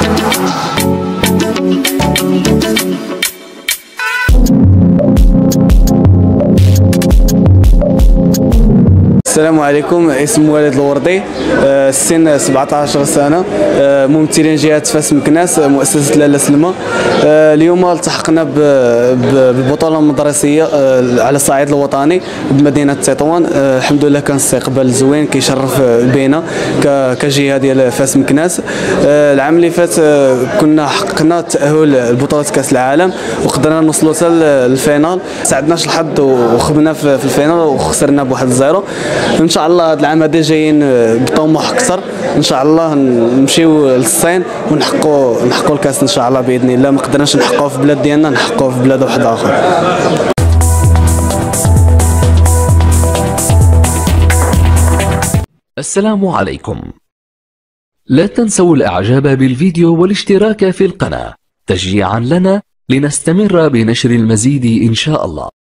السلام عليكم. اسم والد الوردي، السن 17 سنة، ممثلين جهة فاس مكناس، مؤسسة لاله سلمى. اليوم التحقنا بالبطولة المدرسية على الصعيد الوطني بمدينة تطوان. الحمد لله كان استقبال زوين كيشرف بينا كجهة ديال فاس مكناس. العام اللي فات كنا حققنا التأهل لبطولة كأس العالم وقدرنا نوصلوا حتى للفينال. ساعدناش الحظ وخبنا في الفينال وخسرنا بواحد الزيرو. ان شاء الله هذا العام هذا جايين بطموح اكثر، ان شاء الله نمشيو للصين ونحققوا الكاس ان شاء الله باذن الله. ما قدرناش نحققوه في بلاد ديالنا، نحققوه في بلاد واحد اخر. السلام عليكم. لا تنسوا الاعجاب بالفيديو والاشتراك في القناة تشجيعا لنا لنستمر بنشر المزيد ان شاء الله.